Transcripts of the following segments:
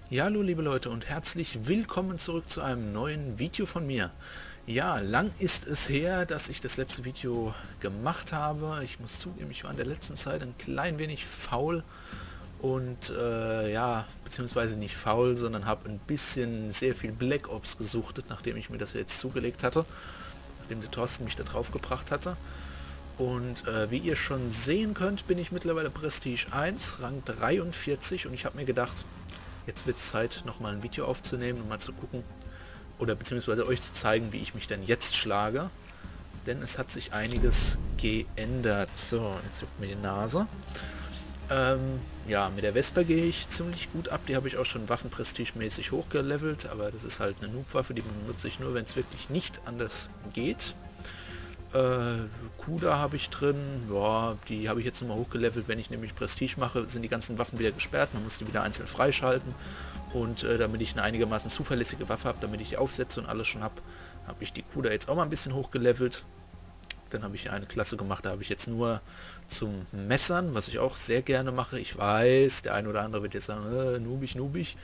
Ja, hallo liebe Leute und herzlich willkommen zurück zu einem neuen Video von mir. Ja, lang ist es her, dass ich das letzte Video gemacht habe. Ich muss zugeben, ich war in der letzten Zeit ein klein wenig faul und ja, beziehungsweise nicht faul, sondern habe ein bisschen sehr viel Black Ops gesuchtet, nachdem ich mir das jetzt zugelegt hatte, nachdem der Thorsten mich da drauf gebracht hatte. Und wie ihr schon sehen könnt, bin ich mittlerweile Prestige 1, Rang 43 und ich habe mir gedacht, jetzt wird es Zeit, nochmal ein Video aufzunehmen und mal zu gucken, oder beziehungsweise euch zu zeigen, wie ich mich denn jetzt schlage. Denn es hat sich einiges geändert. So, jetzt juckt mir die Nase. Ja, mit der Vespa gehe ich ziemlich gut ab. Die habe ich auch schon waffenprestige-mäßig hochgelevelt, aber das ist halt eine Noob-Waffe, die benutze ich nur, wenn es wirklich nicht anders geht. Kuda habe ich drin, ja, die habe ich jetzt nochmal hochgelevelt. Wenn ich nämlich Prestige mache, sind die ganzen Waffen wieder gesperrt, man muss die wieder einzeln freischalten. Und damit ich eine einigermaßen zuverlässige Waffe habe, damit ich die Aufsätze und alles schon habe, habe ich die Kuda jetzt auch mal ein bisschen hochgelevelt. Dann habe ich eine Klasse gemacht, da habe ich jetzt nur zum Messern, was ich auch sehr gerne mache. Ich weiß, der eine oder andere wird jetzt sagen, noobig.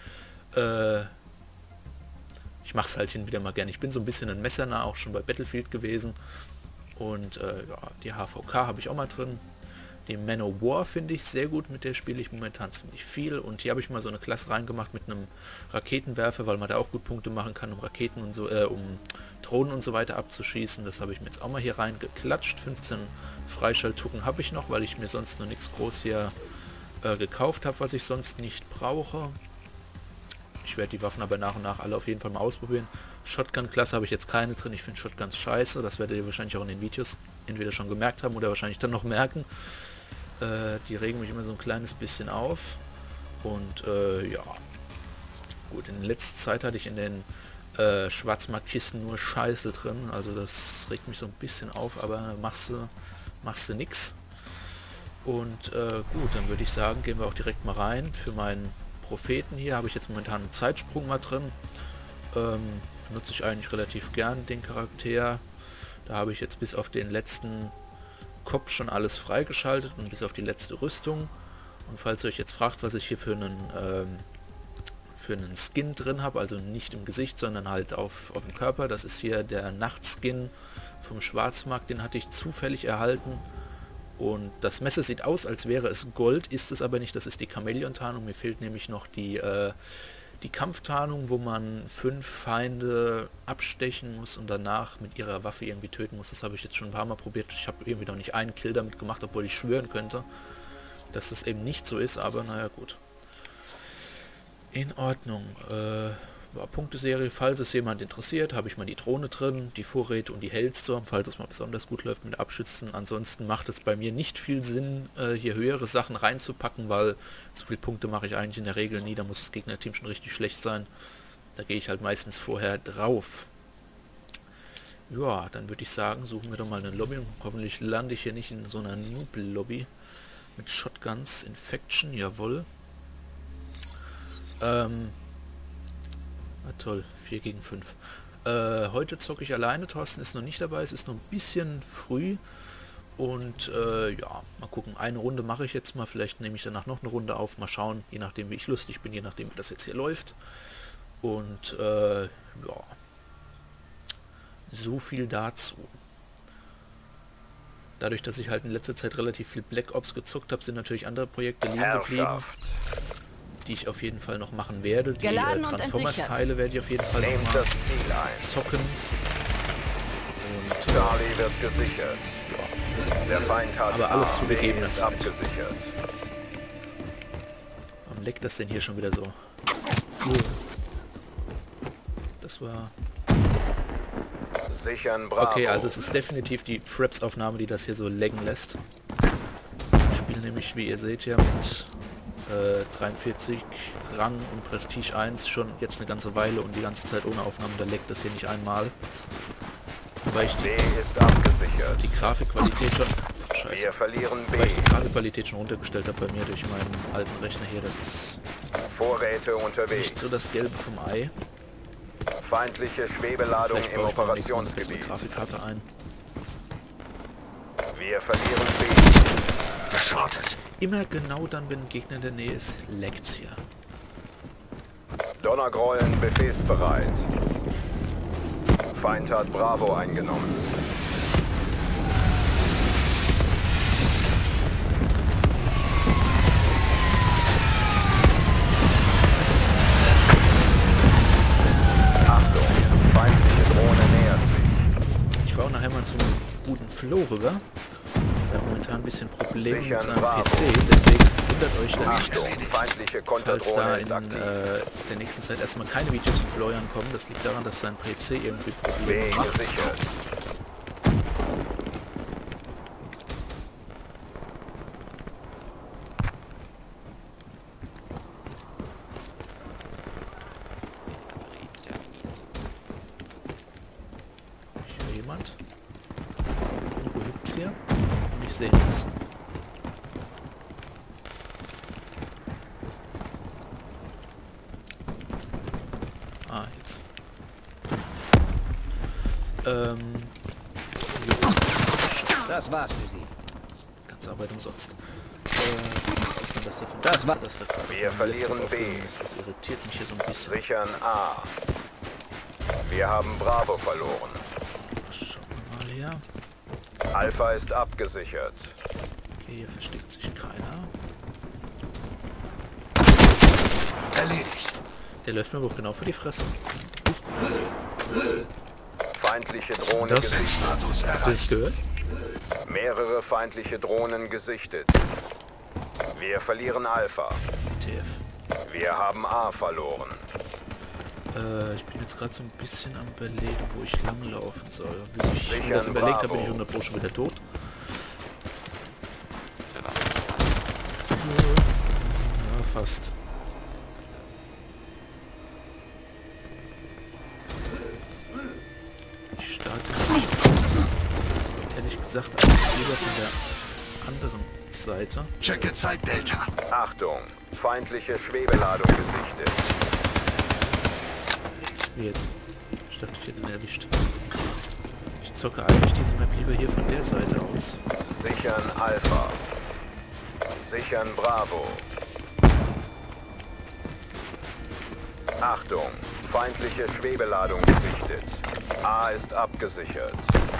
Ich mache es halt hin wieder mal gerne. Ich bin so ein bisschen ein Messernah, auch schon bei Battlefield gewesen. Und ja, die HVK habe ich auch mal drin. Die Man-O-War finde ich sehr gut, mit der spiele ich momentan ziemlich viel. Und hier habe ich mal so eine Klasse reingemacht mit einem Raketenwerfer, weil man da auch gut Punkte machen kann, um Raketen und so, um Drohnen und so weiter abzuschießen. Das habe ich mir jetzt auch mal hier reingeklatscht. 15 Freischalttucken habe ich noch, weil ich mir sonst noch nichts groß hier gekauft habe, was ich sonst nicht brauche. Ich werde die Waffen aber nach und nach alle auf jeden Fall mal ausprobieren. Shotgun-Klasse habe ich jetzt keine drin. Ich finde Shotguns scheiße. Das werdet ihr wahrscheinlich auch in den Videos entweder schon gemerkt haben oder wahrscheinlich dann noch merken. Die regen mich immer so ein kleines bisschen auf. Und ja, gut, in letzter Zeit hatte ich in den Schwarzmarktkisten nur Scheiße drin. Also das regt mich so ein bisschen auf, aber machst du nix. Und gut, dann würde ich sagen, gehen wir auch direkt mal rein. Für meinen Propheten hier habe ich jetzt momentan einen Zeitsprung mal drin. Benutze ich eigentlich relativ gern den Charakter. Da habe ich jetzt bis auf den letzten Kopf schon alles freigeschaltet und bis auf die letzte Rüstung. Und falls ihr euch jetzt fragt, was ich hier für einen Skin drin habe, also nicht im Gesicht, sondern halt auf dem Körper, das ist hier der Nachtskin vom Schwarzmarkt, den hatte ich zufällig erhalten. Und das Messer sieht aus, als wäre es Gold, ist es aber nicht, das ist die Chamäleon-Tarnung. Mir fehlt nämlich noch die Kampftarnung, wo man 5 Feinde abstechen muss und danach mit ihrer Waffe irgendwie töten muss. Das habe ich jetzt schon ein paar Mal probiert. Ich habe irgendwie noch nicht einen Kill damit gemacht, obwohl ich schwören könnte, dass es eben nicht so ist, aber naja gut. In Ordnung. Punkteserie, falls es jemand interessiert, habe ich mal die Drohne drin, die Vorräte und die Hellstorm, falls es mal besonders gut läuft mit Abschützen. Ansonsten macht es bei mir nicht viel Sinn, hier höhere Sachen reinzupacken, weil so viele Punkte mache ich eigentlich in der Regel nie, da muss das Gegnerteam schon richtig schlecht sein. Da gehe ich halt meistens vorher drauf. Ja, dann würde ich sagen, suchen wir doch mal eine Lobby und hoffentlich lande ich hier nicht in so einer Noob-Lobby mit Shotguns, Infection, jawohl. Toll, 4 gegen 5. Heute zocke ich alleine, Thorsten ist noch nicht dabei, es ist noch ein bisschen früh. Und ja, mal gucken, eine Runde mache ich jetzt mal, vielleicht nehme ich danach noch eine Runde auf, mal schauen, je nachdem wie ich lustig bin, je nachdem wie das jetzt hier läuft. Und ja, so viel dazu. Dadurch, dass ich halt in letzter Zeit relativ viel Black Ops gezockt habe, sind natürlich andere Projekte liegen geblieben, die ich auf jeden Fall noch machen werde. Die Transformers-Teile werde ich auf jeden Fall noch mal zocken. Und, Charlie wird gesichert. Ja. Der Feind hat aber alles zu gegebener Zeit. Abgesichert. Warum leckt das denn hier schon wieder so? Das war... Sichern, Bravo. Okay, also es ist definitiv die Fraps-Aufnahme, die das hier so laggen lässt. Ich spiele nämlich, wie ihr seht, ja mit 43 Rang und Prestige 1 schon jetzt eine ganze Weile und die ganze Zeit ohne Aufnahmen, da leckt das hier nicht einmal. Weil ich die Grafikqualität schon... Scheiße. Wir verlieren B. Weil ich die Grafikqualität schon runtergestellt habe bei mir durch meinen alten Rechner hier, das ist Vorräte unterwegs. nicht so das Gelbe vom Ei. Feindliche Schwebeladung Vielleicht im baue ich mir eine Operationsgebiet. Grafikkarte ein. Wir verlieren B. Geschortet. Immer genau dann, wenn ein Gegner in der Nähe ist, leckt's hier. Donnergrollen befehlsbereit. Feind hat Bravo eingenommen. Achtung, feindliche Drohne nähert sich. Ich fahre auch nachher mal zum guten Flo rüber. Er hat momentan ein bisschen Probleme mit seinem PC, deswegen wundert euch da nicht, Achtung, feindliche falls da Konterdrohne in ist aktiv. der nächsten Zeit erstmal keine Videos von Florian kommen. Das liegt daran, dass sein PC irgendwie Probleme B macht. gesichert. Ich höre jemand. Irgendwo gibt's hier. Und ich sehe nichts. Ah, jetzt. Das war's für Sie. Ganze Arbeit umsonst. Das war- Wir verlieren B. Das irritiert mich hier so ein bisschen. Sichern A. Wir haben Bravo verloren. Schauen wir mal her. Alpha ist abgesichert. Okay, hier versteckt sich keiner. Erledigt. Der läuft mir aber auch genau vor die Fresse. Feindliche Drohne Das? gesichtet. Status Habt ihr das erreicht. gehört? Mehrere feindliche Drohnen gesichtet. Wir verlieren Alpha. TF. Wir haben A verloren. Ich bin jetzt gerade so ein bisschen am Überlegen, wo ich langlaufen soll. Bis ich mir Sichern das überlegt habe, Bravo. bin ich 100 Pro schon wieder tot. Ja, fast. Ich starte ehrlich gesagt eigentlich lieber von der anderen Seite. Checke Zeit Delta. Achtung, feindliche Schwebeladung gesichtet. Wie jetzt? Ich dachte, ich hätte ihn erwischt. Ich zocke eigentlich diese Map lieber hier von der Seite aus. Sichern Alpha. Sichern Bravo. Achtung, feindliche Schwebeladung gesichtet. A ist abgesichert.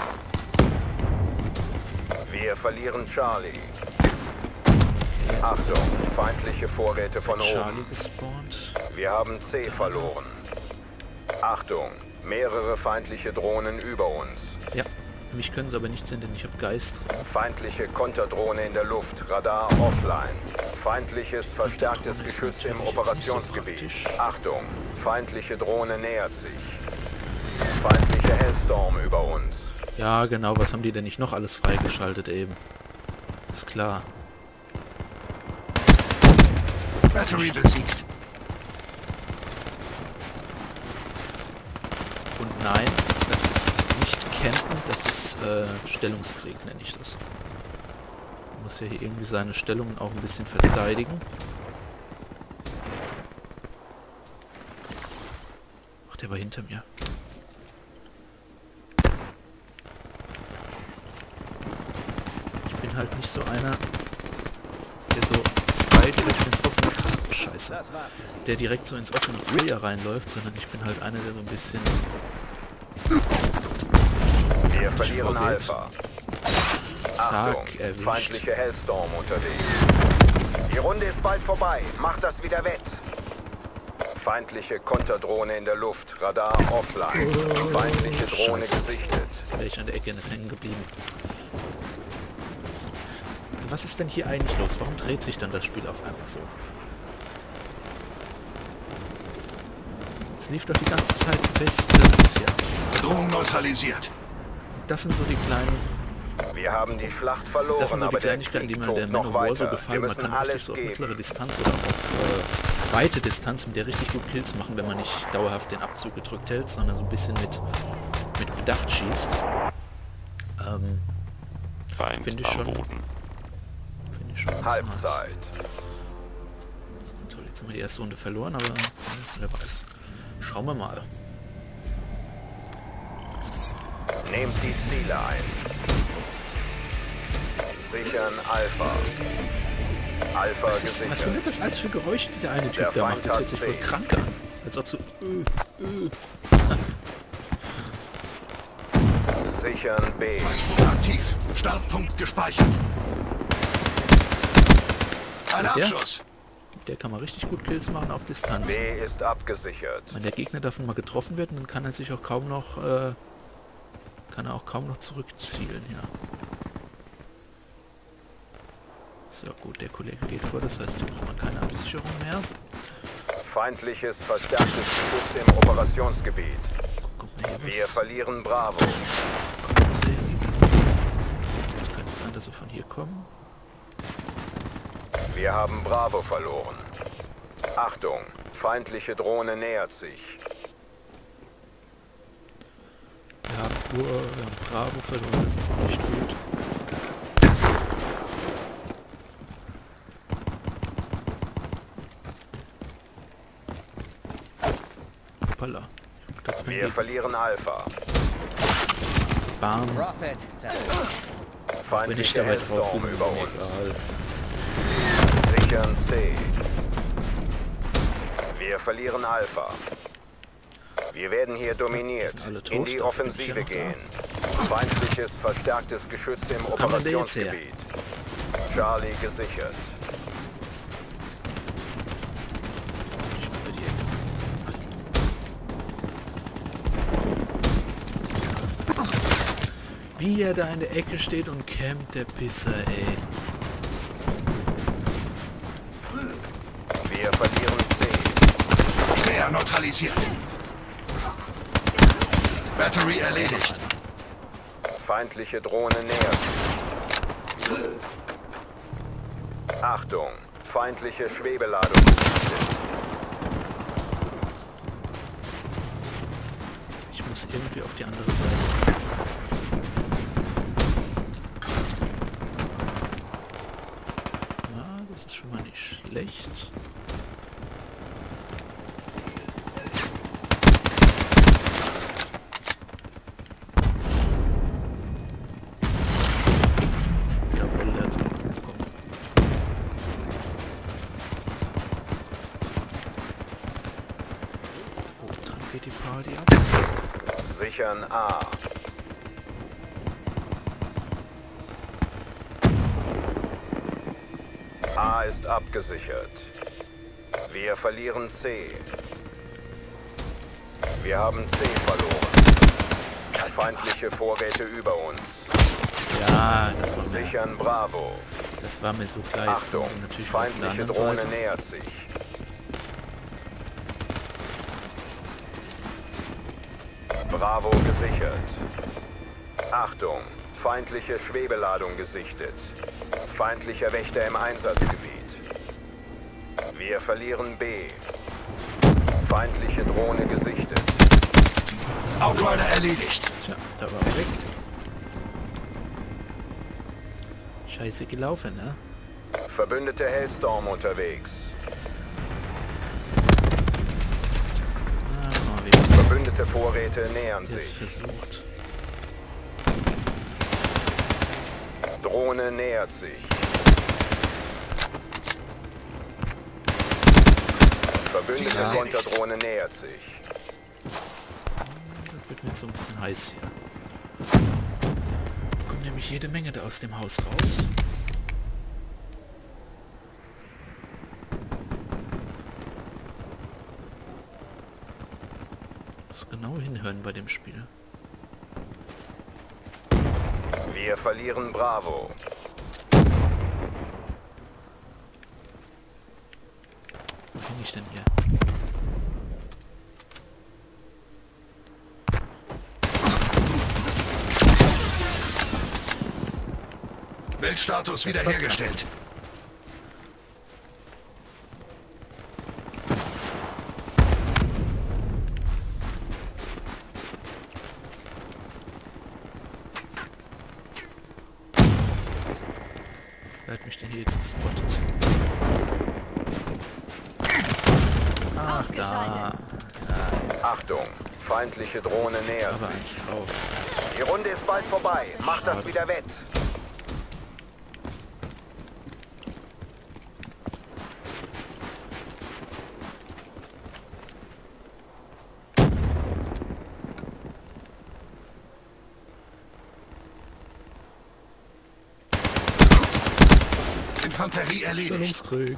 Wir verlieren Charlie. Achtung, feindliche Vorräte von Charlie oben. gespawnt. Wir haben C verloren. Achtung, mehrere feindliche Drohnen über uns. Ja, mich können sie aber nicht sehen, denn ich habe Geist drin. Feindliche Konterdrohne in der Luft, Radar offline. Feindliches verstärktes Konterdrohne ist Geschütz im natürlich jetzt nicht so Operationsgebiet. praktisch. Achtung, feindliche Drohne nähert sich. Feindliche Hellstorm über uns. Ja, genau, was haben die denn nicht noch alles freigeschaltet eben? Ist klar. Battery besiegt. Und nein, das ist nicht Campen, das ist Stellungskrieg, nenne ich das. Man muss ja hier irgendwie seine Stellungen auch ein bisschen verteidigen. Ach, der war hinter mir. Ich bin halt nicht so einer, der so frei direkt ins offene... Scheiße. Das war's für Sie. Der direkt so ins offene Feuer reinläuft, sondern ich bin halt einer, der so ein bisschen... Wir verlieren vorgeht. Alpha. Achtung, Zack, erwischt. feindliche Hellstorm unterwegs. Die Runde ist bald vorbei. Macht das wieder wett. Feindliche Konterdrohne in der Luft, Radar offline. Feindliche Drohne Scheiße. gesichtet. Da wäre ich an der Ecke nicht hängen geblieben. Also was ist denn hier eigentlich los? Warum dreht sich dann das Spiel auf einmal so? Es lief doch die ganze Zeit bestens, ja. Bedrohung neutralisiert. Das sind so die kleinen... Wir haben die Schlacht verloren, Das sind so die aber der Kleinigkeiten, die Krieg mir der tobt noch Manowar so weiter. Wir gefallen. Man müssen kann richtig alles so auf geben. mittlere Distanz oder auf weite Distanz mit der richtig gut Kills machen, wenn man nicht dauerhaft den Abzug gedrückt hält, sondern so ein bisschen mit Bedacht schießt. Feind Finde ich am schon. Boden. Finde ich schon ganz Halbzeit. nice. Toll, jetzt haben wir die erste Runde verloren, aber wer weiß. Schauen wir mal. Nehmt die Ziele ein. Sichern Alpha. Alpha Was sind gesichert. denn das alles für Geräusche, die der eine Der Typ da macht? Feind Das hat hört sich voll C. krank an. Als ob so... Sichern B. Zeitsprung aktiv. Startpunkt gespeichert. Ein Seht ihr? Abschuss. Mit der kann man richtig gut Kills machen auf Distanz. B ist abgesichert. Wenn der Gegner davon mal getroffen wird, dann kann er sich auch kaum noch... zurückzielen, ja. So, gut, der Kollege geht vor, das heißt, hier braucht man keine Absicherung mehr. Feindliches verstärktes Schutz im Operationsgebiet. Guck mal hier, Wir was verlieren Bravo. kommt sehen. Jetzt könnte es sein, dass sie von hier kommen. Wir haben Bravo verloren. Achtung, feindliche Drohne nähert sich. Wir haben Bravo verloren, das ist nicht gut. Hoppala. Wir verlieren Alpha. Bam. Prophet, Wenn ich Feindliche dabei drauf Hellstorm bin, über mir uns. egal. Sichern C. Wir verlieren Alpha. Wir werden hier dominiert. Die sind alle tot, In die dafür bin ich ja Offensive noch da. gehen. Feindliches verstärktes Geschütz im Wo kam denn der jetzt her? Operationsgebiet. Charlie gesichert. Ich mach für die Ecke. Wie er da in der Ecke steht und campt, der Pisser, ey. Wir verlieren C. Schwer neutralisiert. Battery erledigt. Feindliche Drohne nähert sich. Achtung, feindliche Schwebeladung gesichtet. Ich muss irgendwie auf die andere Seite. Ja, das ist schon mal nicht schlecht. Jawohl, der hat es bekommen. Oh, dann geht die Party ab. Sichern A. A ist abgesichert. Wir verlieren C. Wir haben C verloren. Feindliche Vorräte über uns. Ja, Sichern Bravo. das war mir so klar. Jetzt Achtung, kommen wir natürlich auf der feindliche anderen Drohne Seite. nähert sich. Bravo gesichert. Achtung, feindliche Schwebeladung gesichtet. Feindlicher Wächter im Einsatzgebiet. Wir verlieren B. Feindliche Drohne gesichtet. Outrider erledigt. Tja, da war er weg. Scheiße gelaufen, ne? Verbündete Hellstorm unterwegs. Ah, wie das Verbündete Vorräte nähern jetzt sich. versucht. Drohne nähert sich. Verbündete Ja. Konterdrohne nähert sich. Das wird mir jetzt so ein bisschen heiß hier. Kommt nämlich jede Menge da aus dem Haus raus. Muss genau hinhören bei dem Spiel. Wir verlieren Bravo. Wo bin ich denn hier? Bildstatus wiederhergestellt. Wer hat mich denn hier jetzt gespottet? Ach, da. Achtung, feindliche Drohne Jetzt nähert aber sich. eins drauf. Die Runde ist bald vorbei. Macht das wieder wett. Infanterie erledigt. Stellungskrieg.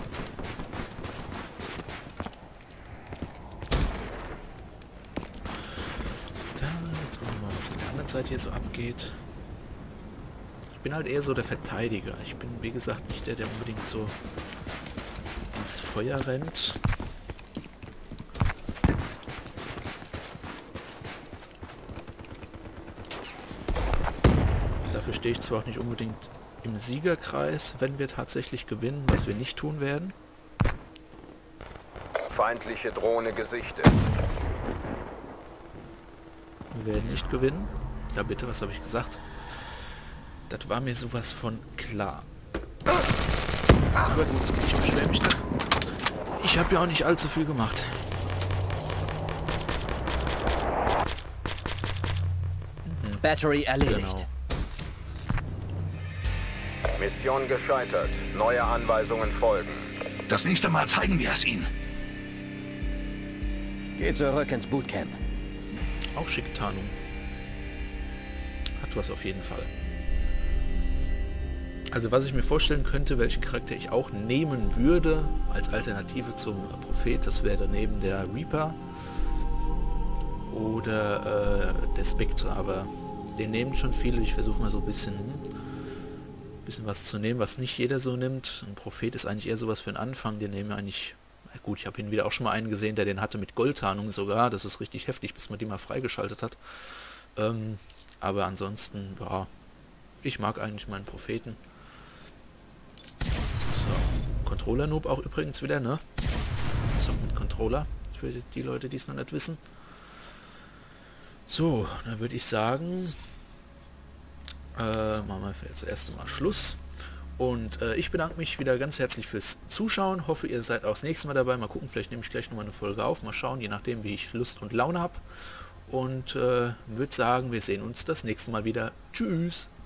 Da, jetzt gucken wir mal, was auf der anderen Seite hier so abgeht. Ich bin halt eher so der Verteidiger. Ich bin, wie gesagt, nicht der, der unbedingt so ins Feuer rennt. Dafür stehe ich zwar auch nicht unbedingt im Siegerkreis, wenn wir tatsächlich gewinnen, was wir nicht tun werden. Feindliche Drohne gesichtet. Wir werden nicht gewinnen. Ja bitte, was habe ich gesagt? Das war mir sowas von klar. Aber gut, ich beschwere mich nicht. Ich habe ja auch nicht allzu viel gemacht. Battery erledigt. Genau. Mission gescheitert. Neue Anweisungen folgen. Das nächste Mal zeigen wir es ihnen. Geh zurück ins Bootcamp. Auch schicke Tarnung. Hat was auf jeden Fall. Also was ich mir vorstellen könnte, welchen Charakter ich auch nehmen würde, als Alternative zum Prophet, das wäre neben der Reaper oder der Spectre, aber den nehmen schon viele. Ich versuche mal so ein bisschen was zu nehmen, was nicht jeder so nimmt. Ein Prophet ist eigentlich eher sowas für den Anfang, den nehmen wir eigentlich, na gut, ich habe ihn wieder auch schon mal einen gesehen, der den hatte mit Goldtarnung sogar, das ist richtig heftig, bis man die mal freigeschaltet hat. Aber ansonsten, ja, ich mag eigentlich meinen Propheten. So, Controller-Noob auch übrigens wieder, ne? So, mit Controller, für die Leute, die es noch nicht wissen. So, dann würde ich sagen, machen wir jetzt erst mal Schluss. Und ich bedanke mich wieder ganz herzlich fürs Zuschauen. Hoffe, ihr seid auch das nächste Mal dabei. Mal gucken, vielleicht nehme ich gleich nochmal eine Folge auf. Mal schauen, je nachdem, wie ich Lust und Laune habe. Und würde sagen, wir sehen uns das nächste Mal wieder. Tschüss!